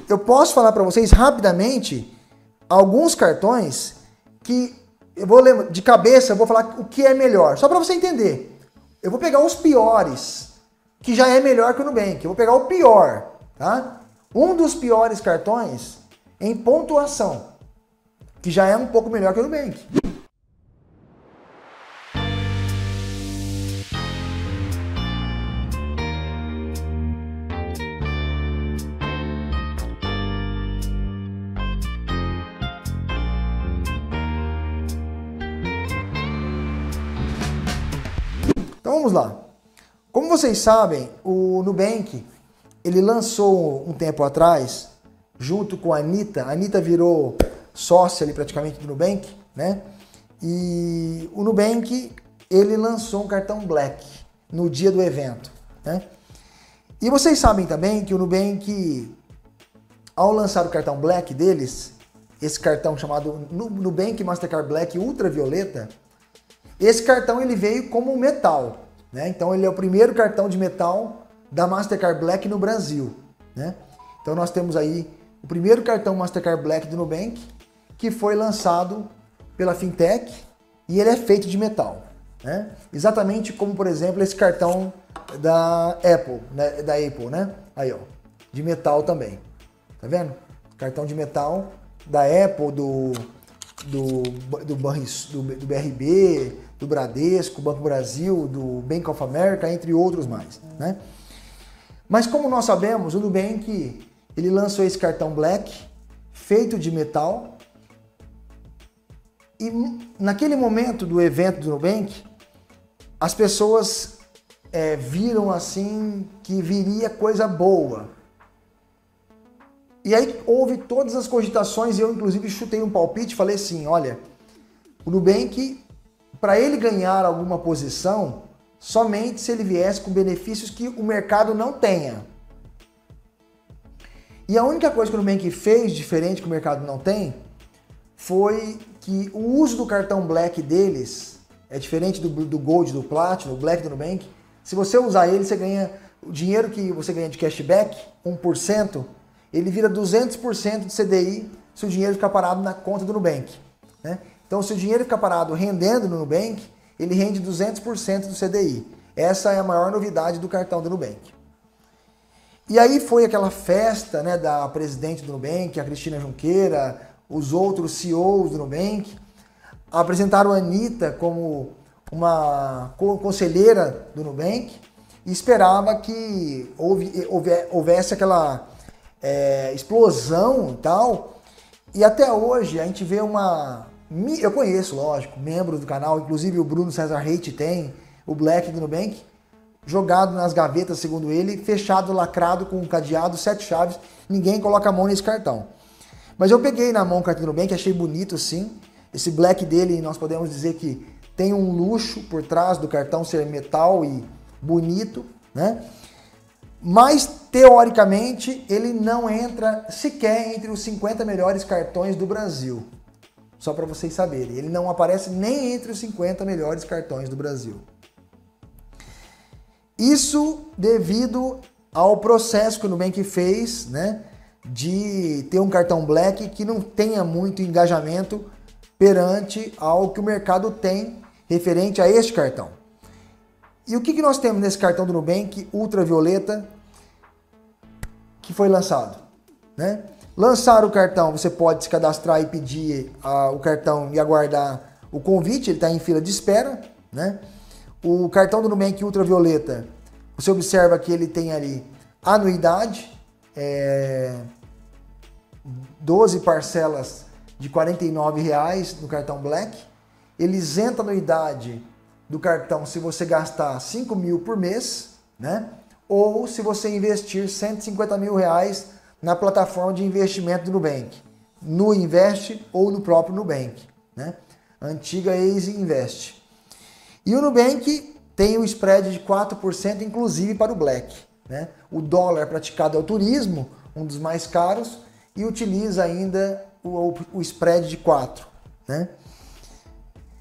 eu posso falar para vocês rapidamente alguns cartões que eu vou lembrar de cabeça, eu vou falar o que é melhor, só para você entender. Eu vou pegar os piores, que já é melhor que o Nubank. Eu vou pegar o pior, tá? Um dos piores cartões em pontuação, que já é um pouco melhor que o Nubank. Então vamos lá. Como vocês sabem, o Nubank, ele lançou um tempo atrás, junto com a Anitta. A Anitta virou sócia ali praticamente do Nubank, né? E o Nubank, ele lançou um cartão Black no dia do evento, né? E vocês sabem também que o Nubank, ao lançar o cartão Black deles, esse cartão chamado Nubank Mastercard Black Ultravioleta, esse cartão ele veio como metal, né? Então ele é o primeiro cartão de metal da Mastercard Black no Brasil, né? Então nós temos aí o primeiro cartão Mastercard Black do Nubank, que foi lançado pela Fintech, e ele é feito de metal, né? Exatamente como, por exemplo, esse cartão da Apple, né? Aí, ó, de metal também. Tá vendo? Cartão de metal da Apple, do BRB, do Bradesco, Banco Brasil, do Bank of America, entre outros mais, né? Mas como nós sabemos, o Nubank, ele lançou esse cartão Black, feito de metal, e naquele momento do evento do Nubank, as pessoas viram assim que viria coisa boa. E aí houve todas as cogitações, e eu inclusive chutei um palpite, falei assim, olha, o Nubank, para ele ganhar alguma posição, somente se ele viesse com benefícios que o mercado não tenha. E a única coisa que o Nubank fez diferente que o mercado não tem, foi que o uso do cartão Black deles é diferente do Gold, do Platinum, do Black do Nubank. Se você usar ele, você ganha o dinheiro que você ganha de cashback, 1%, ele vira 200% de CDI se o dinheiro ficar parado na conta do Nubank, né? Então, se o dinheiro ficar parado rendendo no Nubank, ele rende 200% do CDI. Essa é a maior novidade do cartão do Nubank. E aí foi aquela festa, né, da presidente do Nubank, a Cristina Junqueira, os outros CEOs do Nubank, apresentaram a Anitta como uma conselheira do Nubank e esperava que houvesse aquela explosão e tal. E até hoje a gente vê eu conheço, lógico, membros do canal, inclusive o Bruno César Reite tem o Black do Nubank, jogado nas gavetas, segundo ele, fechado, lacrado, com um cadeado, 7 chaves, ninguém coloca a mão nesse cartão. Mas eu peguei na mão o cartão do Nubank, achei bonito sim, esse Black dele nós podemos dizer que tem um luxo por trás do cartão ser metal e bonito, né? Mas, teoricamente, ele não entra sequer entre os 50 melhores cartões do Brasil. Só para vocês saberem, ele não aparece nem entre os 50 melhores cartões do Brasil. Isso devido ao processo que o Nubank fez, né, de ter um cartão Black que não tenha muito engajamento perante ao que o mercado tem referente a este cartão. E o que nós temos nesse cartão do Nubank Ultravioleta que foi lançado, né? Lançar o cartão, você pode se cadastrar e pedir o cartão e aguardar o convite, ele está em fila de espera, né? O cartão do Nubank Ultravioleta, você observa que ele tem ali anuidade, 12 parcelas de R$ 49,00 no cartão Black. Ele isenta a anuidade do cartão se você gastar 5 mil por mês, né? Ou se você investir R$ 150 mil na plataforma de investimento do Nubank, no Invest ou no próprio Nubank, né? Antiga Easy Invest. E o Nubank tem o spread de 4%, inclusive para o Black, né? O dólar praticado é o turismo, um dos mais caros, e utiliza ainda o spread de 4%, né?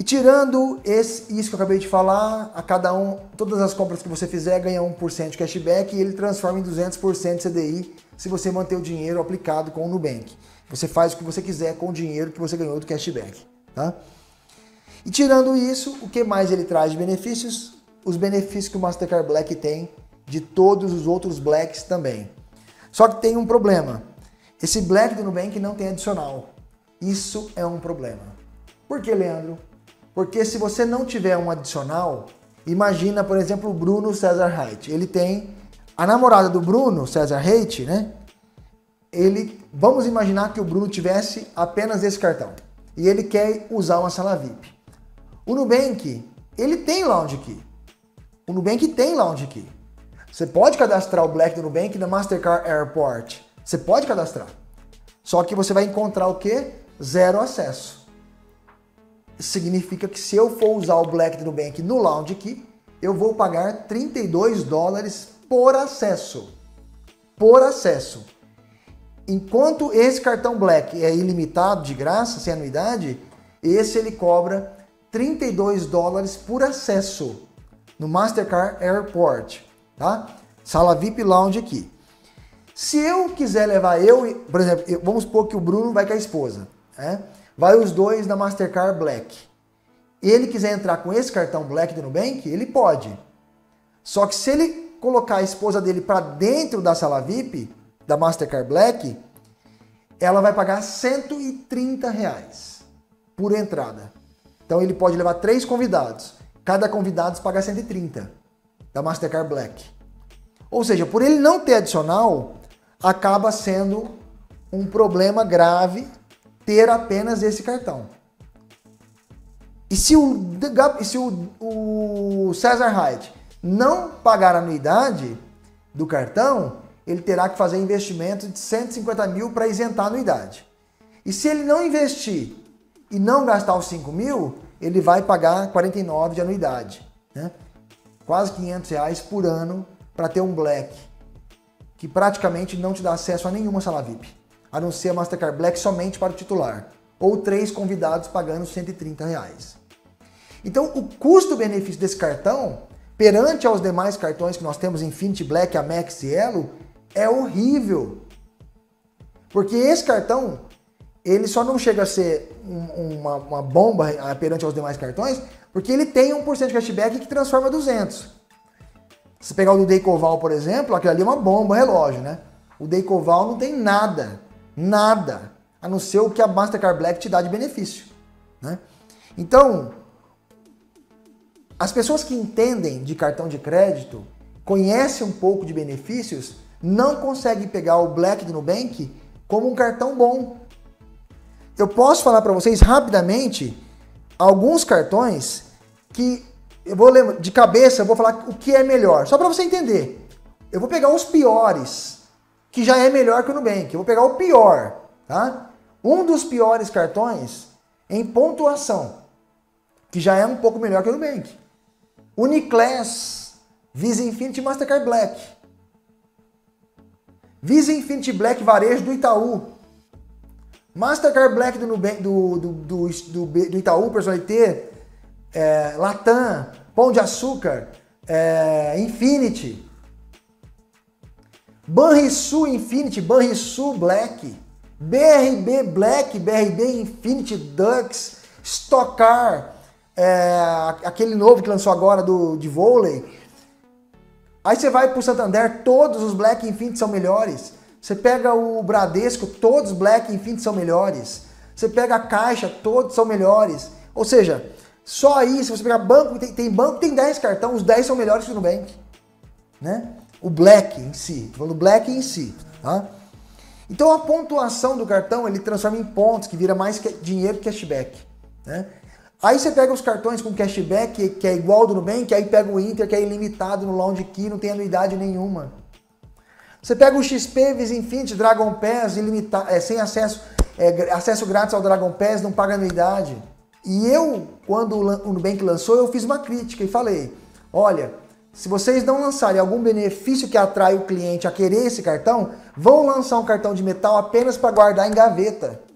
E tirando isso que eu acabei de falar, a cada todas as compras que você fizer ganha 1% de cashback e ele transforma em 200% de CDI se você manter o dinheiro aplicado com o Nubank. Você faz o que você quiser com o dinheiro que você ganhou do cashback, tá? E tirando isso, o que mais ele traz de benefícios? Os benefícios que o Mastercard Black tem de todos os outros Blacks também. Só que tem um problema. Esse Black do Nubank não tem adicional. Isso é um problema. Por que, Leandro? Porque se você não tiver um adicional, imagina, por exemplo, o Bruno César Reit. Ele tem a namorada do Bruno César Reit, né? Vamos imaginar que o Bruno tivesse apenas esse cartão e ele quer usar uma sala VIP. O Nubank, ele tem Lounge Key. O Nubank tem Lounge Key. Você pode cadastrar o Black do Nubank na Mastercard Airport. Você pode cadastrar. Só que você vai encontrar o quê? Zero acesso. Significa que se eu for usar o Black do Nubank no Lounge Key, eu vou pagar $32 por acesso. Por acesso. Enquanto esse cartão Black é ilimitado, de graça, sem anuidade, esse ele cobra $32 por acesso no Mastercard Airport, tá? Sala VIP Lounge Key. Se eu quiser levar por exemplo, vamos supor que o Bruno vai com a esposa, né? Vai os dois na Mastercard Black. E ele quiser entrar com esse cartão Black do Nubank, ele pode. Só que se ele colocar a esposa dele para dentro da sala VIP, da Mastercard Black, ela vai pagar R$130 por entrada. Então ele pode levar 3 convidados. Cada convidado paga 130 da Mastercard Black. Ou seja, por ele não ter adicional, acaba sendo um problema grave ter apenas esse cartão. E se o César Reit não pagar a anuidade do cartão, ele terá que fazer investimento de 150 mil para isentar a anuidade. E se ele não investir e não gastar os 5 mil, ele vai pagar 49 de anuidade, né? Quase R$500 por ano para ter um Black, que praticamente não te dá acesso a nenhuma sala VIP, a não ser a Mastercard Black somente para o titular, ou 3 convidados pagando R$130. Então, o custo-benefício desse cartão, perante aos demais cartões que nós temos, Infinity Black, Amex e Elo, é horrível. Porque esse cartão, ele só não chega a ser uma bomba perante aos demais cartões, porque ele tem 1% de cashback que transforma 200. Se pegar o do Decoval, por exemplo, aquilo ali é uma bomba relógio, né? O Decoval não tem nada, a não ser o que a Mastercard Black te dá de benefício, né? Então, as pessoas que entendem de cartão de crédito, conhecem um pouco de benefícios, não conseguem pegar o Black do Nubank como um cartão bom. Eu posso falar para vocês rapidamente alguns cartões que eu vou lembrar de cabeça, eu vou falar o que é melhor, só para você entender. Eu vou pegar os piores, que já é melhor que o Nubank. Eu vou pegar o pior, tá? Um dos piores cartões em pontuação, que já é um pouco melhor que o Nubank. Uniclass, Visa Infinity Mastercard Black. Visa Infinity Black Varejo do Itaú. Mastercard Black do Itaú, Personalité, Latam, Pão de Açúcar, Infinity. Banrisul Infinity, Banrisul Black. BRB Black, BRB Infinity Dux, Stockcar, aquele novo que lançou agora de vôlei. Aí você vai para o Santander, todos os Black Infinity são melhores. Você pega o Bradesco, todos os Black Infinity são melhores. Você pega a Caixa, todos são melhores. Ou seja, só aí, se você pegar banco, tem banco que tem 10 cartões, os 10 são melhores que o Nubank, né? O Black em si, tô falando Black em si, tá? Então a pontuação do cartão, ele transforma em pontos, que vira mais dinheiro que cashback, né? Aí você pega os cartões com cashback, que é igual ao do Nubank, aí pega o Inter, que é ilimitado no Lounge Key, não tem anuidade nenhuma. Você pega o XP, Visa Infinity, Dragon Pass, ilimitado, sem acesso, acesso grátis ao Dragon Pass, não paga anuidade. E eu, quando o Nubank lançou, eu fiz uma crítica e falei, olha, se vocês não lançarem algum benefício que atrai o cliente a querer esse cartão, vão lançar um cartão de metal apenas para guardar em gaveta.